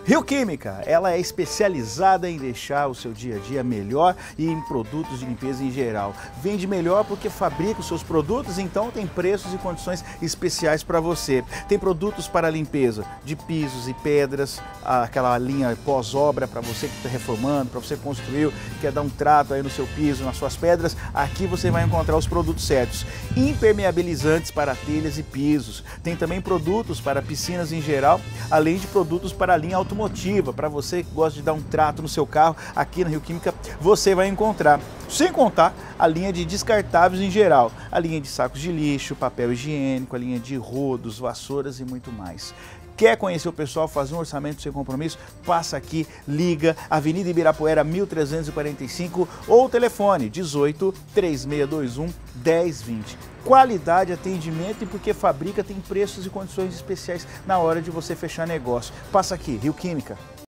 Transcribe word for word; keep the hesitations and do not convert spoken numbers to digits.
Rio Química, ela é especializada em deixar o seu dia a dia melhor e em produtos de limpeza em geral. Vende melhor porque fabrica os seus produtos, então tem preços e condições especiais para você. Tem produtos para limpeza de pisos e pedras, aquela linha pós-obra para você que está reformando, para você que construiu, quer dar um trato aí no seu piso, nas suas pedras. Aqui você vai encontrar os produtos certos. Impermeabilizantes para telhas e pisos. Tem também produtos para piscinas em geral, além de produtos para a linha automotiva. Motiva para você que gosta de dar um trato no seu carro, aqui na Rio Química você vai encontrar. Sem contar a linha de descartáveis em geral, a linha de sacos de lixo, papel higiênico, a linha de rodos, vassouras e muito mais. Quer conhecer o pessoal, fazer um orçamento sem compromisso? Passa aqui, liga, Avenida Ibirapuera mil trezentos e quarenta e cinco ou telefone dezoito, três seis dois um, dez vinte. Qualidade, atendimento e porque fabrica tem preços e condições especiais na hora de você fechar negócio. Passa aqui, Rio Química.